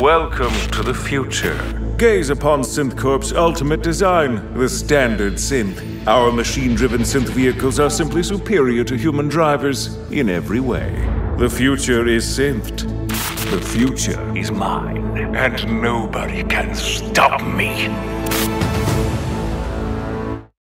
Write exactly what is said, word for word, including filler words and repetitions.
Welcome to the future. Gaze upon SynthCorp's ultimate design, the standard synth. Our machine-driven synth vehicles are simply superior to human drivers in every way. The future is synthed. The future is mine. And nobody can stop me.